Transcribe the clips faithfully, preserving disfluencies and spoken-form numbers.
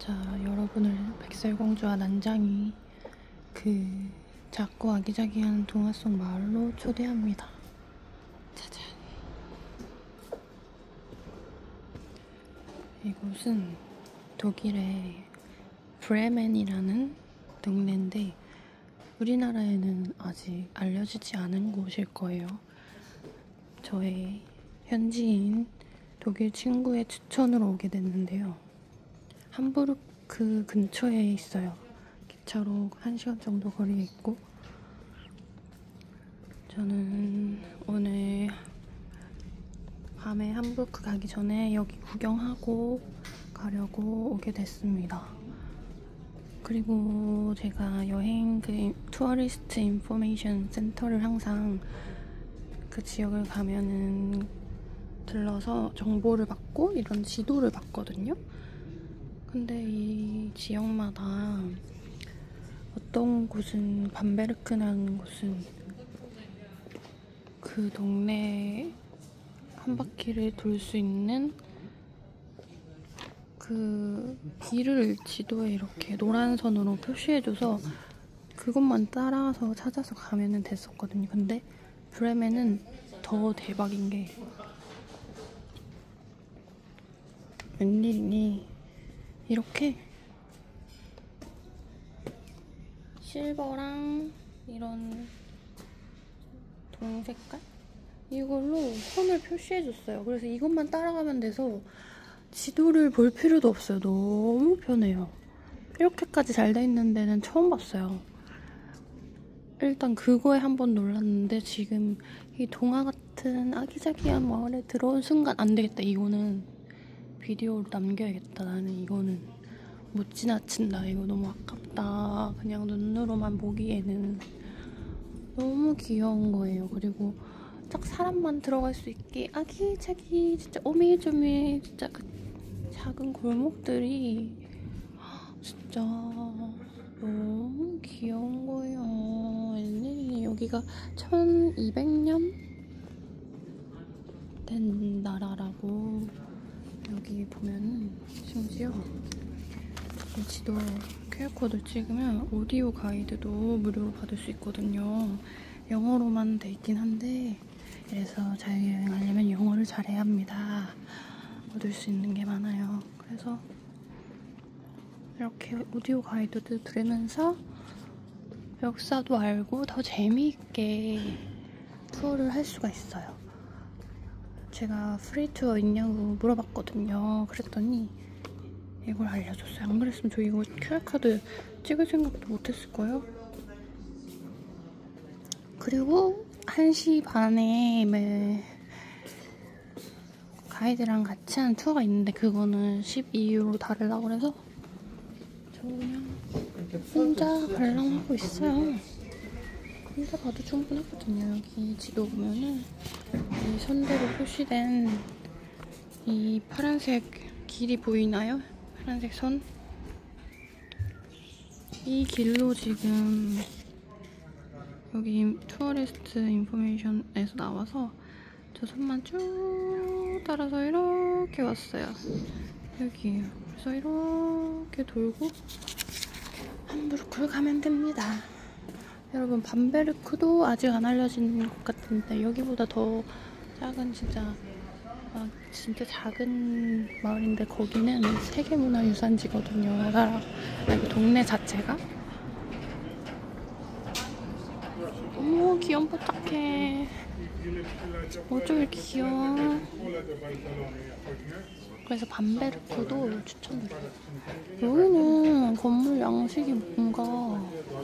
자, 여러분을 백설공주와 난장이 그 작고 아기자기한 동화 속 마을로 초대합니다. 짜잔. 이곳은 독일의 브레멘이라는 동네인데 우리나라에는 아직 알려지지 않은 곳일 거예요. 저의 현지인 독일 친구의 추천으로 오게 됐는데요. 함부르크 근처에 있어요. 기차로 한 시간 정도 거리에 있고, 저는 오늘 밤에 함부르크 가기 전에 여기 구경하고 가려고 오게 됐습니다. 그리고 제가 여행 그 투어리스트 인포메이션 센터를 항상 그 지역을 가면은 들러서 정보를 받고 이런 지도를 받거든요. 근데 이 지역마다 어떤 곳은 밤베르크라는 곳은 그 동네 한 바퀴를 돌 수 있는 그 길을 지도에 이렇게 노란 선으로 표시해줘서 그것만 따라서 찾아서 가면은 됐었거든요. 근데 브레멘은 더 대박인 게 웬일이니 이렇게 실버랑 이런 동색깔? 이걸로 선을 표시해줬어요. 그래서 이것만 따라가면 돼서 지도를 볼 필요도 없어요. 너무 편해요. 이렇게까지 잘 돼 있는 데는 처음 봤어요. 일단 그거에 한번 놀랐는데 지금 이 동화 같은 아기자기한 마을에 들어온 순간 안 되겠다. 이거는 비디오로 남겨야겠다. 나는 이거는 못 지나친다. 이거 너무 아깝다. 그냥 눈으로만 보기에는 너무 귀여운 거예요. 그리고 딱 사람만 들어갈 수 있게 아기자기 진짜 오밀조밀 진짜 그 작은 골목들이 진짜 너무 귀여운 거예요. 웬일이 여기가 천이백 년 된 나라라고 여기 보면은 심지어 이 지도 큐알코드 찍으면 오디오 가이드도 무료로 받을 수 있거든요. 영어로만 돼 있긴 한데 그래서 자유여행하려면 영어를 잘해야 합니다. 얻을 수 있는 게 많아요. 그래서 이렇게 오디오 가이드도 들으면서 역사도 알고 더 재미있게 투어를 할 수가 있어요. 제가 프리 투어 있냐고 물어봤거든요. 그랬더니 이걸 알려줬어요. 안 그랬으면 저 이거 큐알코드 찍을 생각도 못했을 거예요. 그리고 한 시 반에 매 가이드랑 같이 하는 투어가 있는데 그거는 십이 유로 다르다고 그래서 저 그냥 혼자 관람하고 있어요. 혼자 봐도 충분하거든요. 여기 지도 보면은 이 선대로 표시된 이 파란색 길이 보이나요? 파란색 선? 이 길로 지금 여기 투어리스트 인포메이션에서 나와서 저 선만 쭉 따라서 이렇게 왔어요. 여기에요. 그래서 이렇게 돌고 함부르크를 가면 됩니다. 여러분 밤베르크도 아직 안 알려진 것 같은데 여기보다 더 작은 진짜 아, 진짜 작은 마을인데 거기는 세계문화유산지거든요. 나라 아니 동네 자체가. 어머 귀염뽀짝해. 어쩜 이렇게 귀여워. 그래서 밤베르크도 추천드려요. 여기는 건물 양식이 뭔가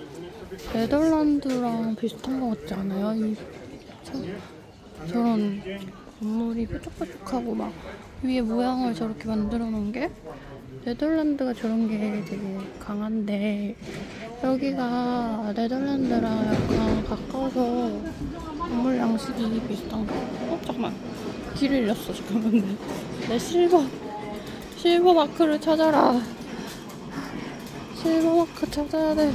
네덜란드랑 비슷한 것 같지 않아요? 이 저, 저런 건물이 뾰족뾰족하고 막 위에 모양을 저렇게 만들어 놓은 게 네덜란드가 저런 게 되게 강한데 여기가 네덜란드랑 약간 가까워서 건물 양식이 비슷한가? 어? 잠깐만 길을 잃었어 잠깐만. 내 실버 실버 마크를 찾아라. 실버 마크 찾아야 돼.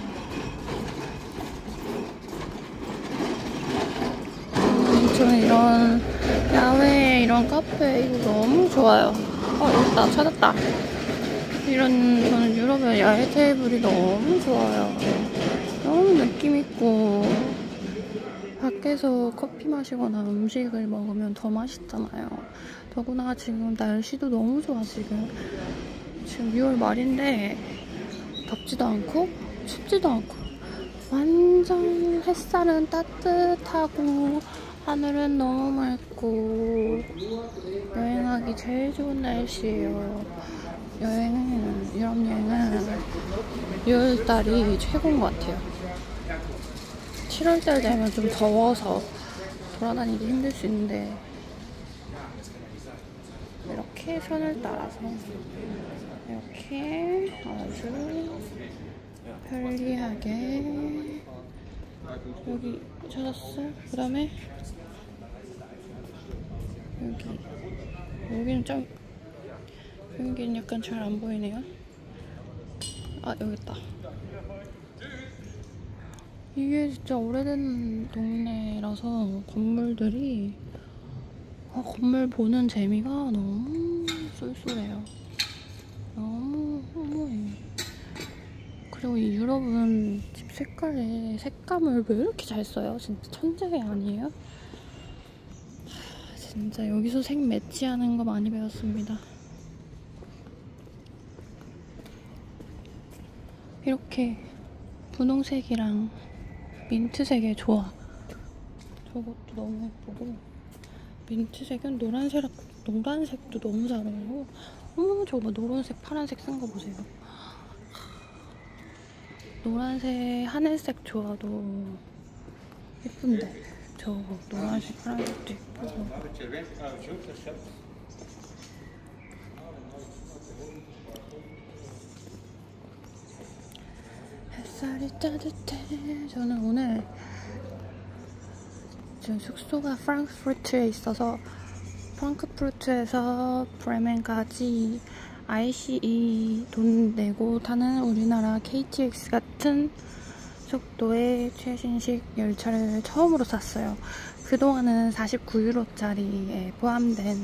저는 이런 야외 이런 카페 이거 너무 좋아요. 어, 있다. 찾았다. 이런, 저는 유럽의 야외 테이블이 너무 좋아요. 너무 느낌있고, 밖에서 커피 마시거나 음식을 먹으면 더 맛있잖아요. 더구나 지금 날씨도 너무 좋아, 지금. 지금 유월 말인데, 덥지도 않고, 춥지도 않고, 완전 햇살은 따뜻하고, 하늘은 너무 맑고, 여행하기 제일 좋은 날씨예요. 여행은, 유럽 여행은 유월달이 최고인 것 같아요. 칠월달 되면 좀 더워서 돌아다니기 힘들 수 있는데, 이렇게 선을 따라서 이렇게 아주 편리하게 여기 찾았어. 그 다음에 여기 여기는 좀 여기는 약간 잘 안 보이네요. 아, 여기 있다. 이게 진짜 오래된 동네라서 건물들이 아, 건물 보는 재미가 너무 쏠쏠해요. 너무 허무해요. 그리고 이 유럽은 집 색깔에 색감을 왜 이렇게 잘 써요? 진짜 천재 아니에요? 하, 진짜 여기서 색 매치하는 거 많이 배웠습니다. 이렇게 분홍색이랑 민트색의 조화. 저것도 너무 예쁘고, 민트색은 노란색, 노란색도 너무 잘 어울리고, 어머, 저거 봐, 노란색, 파란색 쓴 거 보세요. 노란색, 하늘색 조화도 예쁜데, 저 노란색, 파란색도 예쁘고. 햇살이 따뜻해. 저는 오늘 지금 숙소가 프랑크푸르트에 있어서 프랑크푸르트에서 브레멘까지 아이씨이 돈 내고 타는 우리나라 케이티엑스 같은 속도의 최신식 열차를 처음으로 탔어요. 그동안은 사십구 유로짜리에 포함된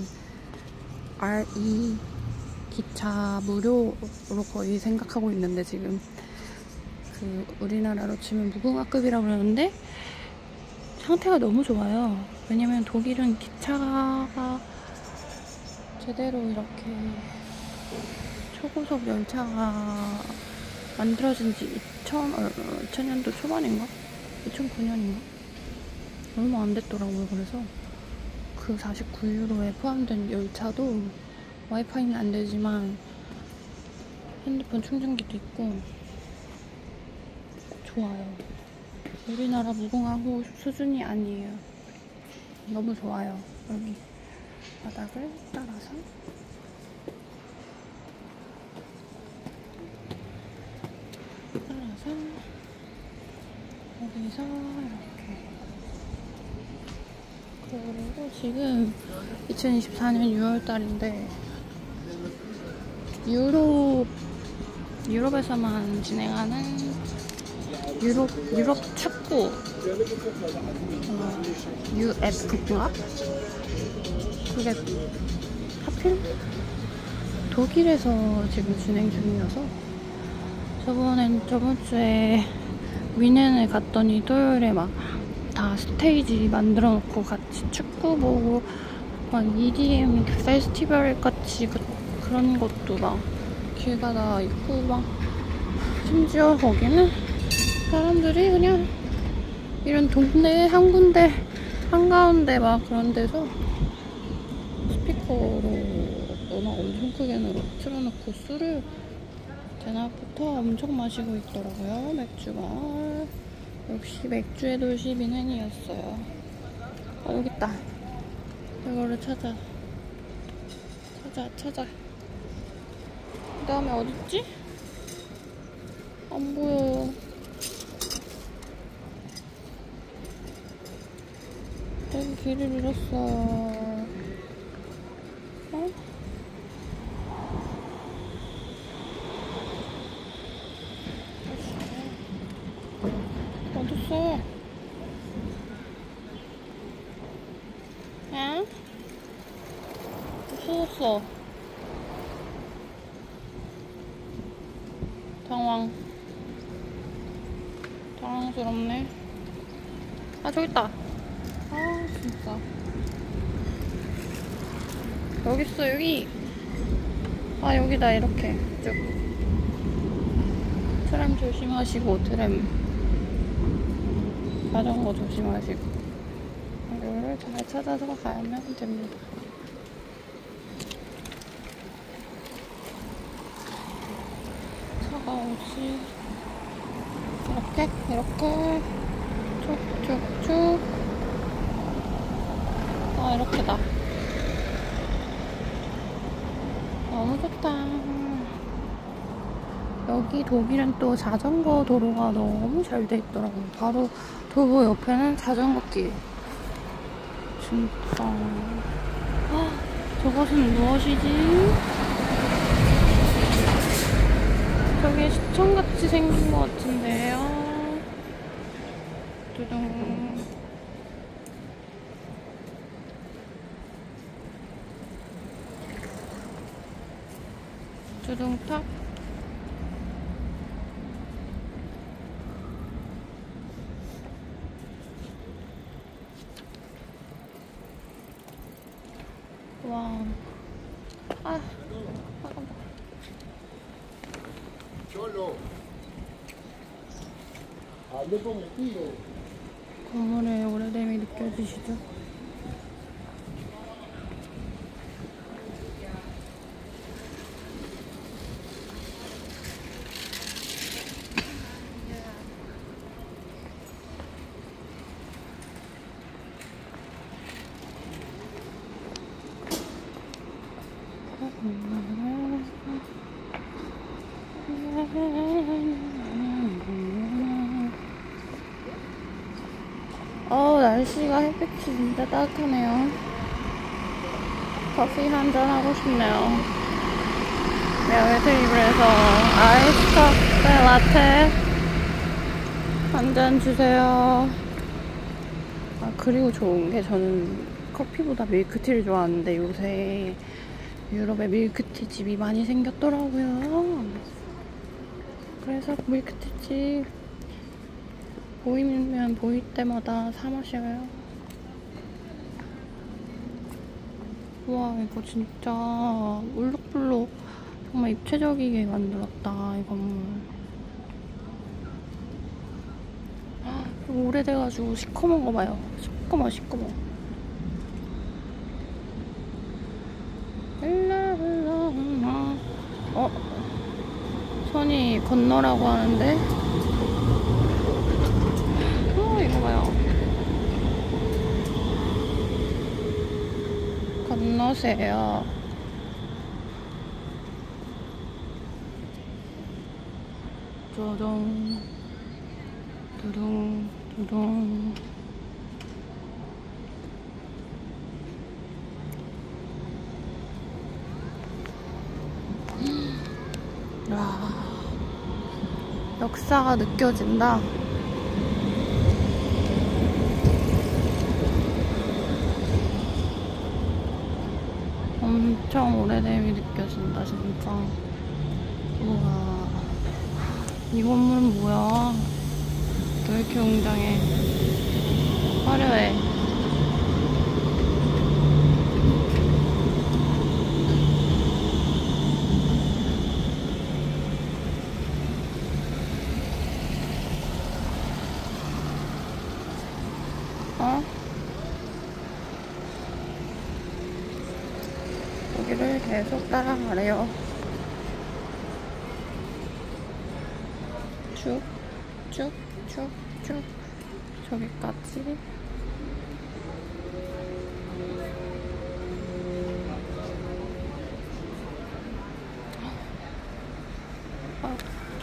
알이 기차 무료로 거의 생각하고 있는데, 지금 그 우리나라로 치면 무궁화급이라고 그러는데 상태가 너무 좋아요. 왜냐면 독일은 기차가 제대로 이렇게 초고속 열차가 만들어진 지 이천 년도 초반인가? 이천구 년인가? 얼마 안 됐더라고요. 그래서 그 사십구 유로에 포함된 열차도 와이파이는 안 되지만 핸드폰 충전기도 있고 좋아요. 우리나라 무궁화호 수준이 아니에요. 너무 좋아요. 여기 바닥을 따라서 따라서 여기서 이렇게. 그리고 지금 이천이십사 년 유월 달인데 유럽 유럽에서만 진행하는 유럽, 유럽 축구 어, 유에프인가? 그게 하필 독일에서 지금 진행 중이어서 저번엔 저번 주에 위넨에 갔더니 토요일에 막 다 스테이지 만들어 놓고 같이 축구 보고 막 이디엠 페스티벌 같이 그, 그런 것도 막 길 가다 있고, 막 심지어 거기는 사람들이 그냥 이런 동네 한 군데 한가운데 막 그런 데서 스피커로 음악 엄청 크게 틀어놓고 술을 대낮부터 엄청 마시고 있더라고요. 맥주가. 역시 맥주의 도시 미넨이었어요. 어, 여기 있다. 이거를 찾아 찾아 찾아 그 다음에 어딨지? 안 보여요. 여기 길을 잃었어요. 어? 어딨어? 응? 없어졌어. 당황. 당황스럽네. 아, 저기 있다. 아, 진짜. 여기 있어, 여기. 아, 여기다, 이렇게. 쭉. 트램 조심하시고, 트램. 자전거 조심하시고. 이거를 잘 찾아서 가면 됩니다. 차가 오지. 이렇게, 이렇게. 쭉쭉쭉. 아, 이렇게다. 너무 좋다. 여기 독일은 또 자전거 도로가 너무 잘 돼 있더라고요. 바로 도로 옆에는 자전거 길. 진짜. 아, 저것은 무엇이지? 저게 시청같이 생긴 것 같은데요. 두둥. 두둥탁. 와. 아, 잠깐만. 건물의 오래됨이 느껴지시죠? 어, 날씨가 햇빛이 진짜 따뜻하네요. 커피 한잔 하고 싶네요. 메어 테이블에서 아이스 카페 라테 한 잔 주세요. 아, 그리고 좋은 게 저는 커피보다 밀크티를 좋아하는데 요새 유럽에 밀크티 집이 많이 생겼더라고요. 그래서 밀크티 집 보이면 보일 때마다 사 마셔요. 와, 이거 진짜 울룩불룩 정말 입체적이게 만들었다, 이 건물. 오래돼가지고 시커먼 거 봐요. 시꺼먼, 시꺼먼. 어? 선이 건너라고 하는데? 어, 이거 봐요. 건너세요. 두둥, 두둥, 두둥. 와, 역사가 느껴진다. 엄청 오래됨이 느껴진다, 진짜. 우와, 이 건물은 뭐야? 왜 이렇게 웅장해? 화려해. 어? 여기를 계속 따라가래요. 쭉, 쭉, 쭉, 쭉. 저기까지. 아.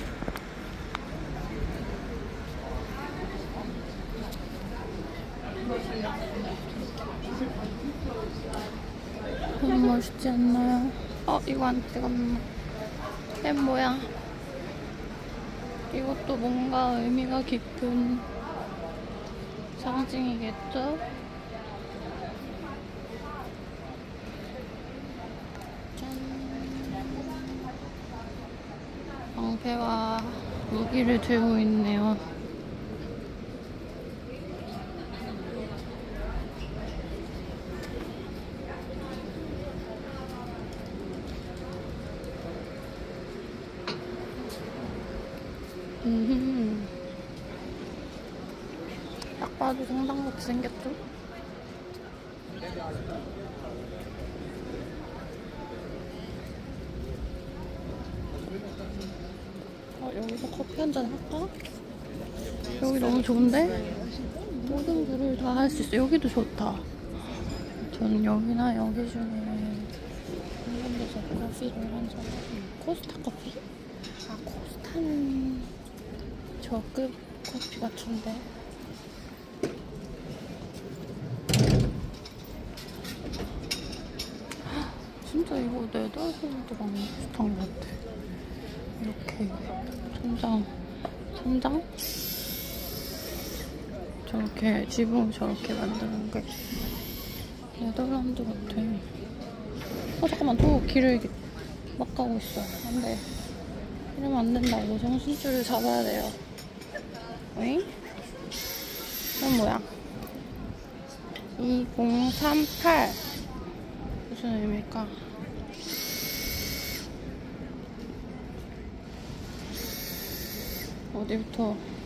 너무 멋있지 않나요? 어, 이거 안 찍었나? 얘 뭐야? 이것도 뭔가 의미가 깊은 상징이겠죠? 짠. 방패와 무기를 들고 있네요. 음, 딱 봐도 성당같이 생겼죠? 어, 여기서 커피 한잔 할까? 여기 너무 좋은데? 모든 부를 다 할 수 있어. 여기도 좋다. 저는 여기나 여기 중에 한 데서 커피를 한 잔. 코스타 커피? 아, 코스타는 저급 커피 같은데. 진짜 이거 네덜란드랑 비슷한 것 같아. 이렇게 천장, 천장? 저렇게 지붕 저렇게 만드는 게 네덜란드 같아. 어 잠깐만, 또 길을 막 가고 있어. 안 돼. 이러면 안 된다고. 정신줄을 잡아야 돼요. 어잉? 이건 뭐야? 이공삼팔 무슨 의미일까? 어디부터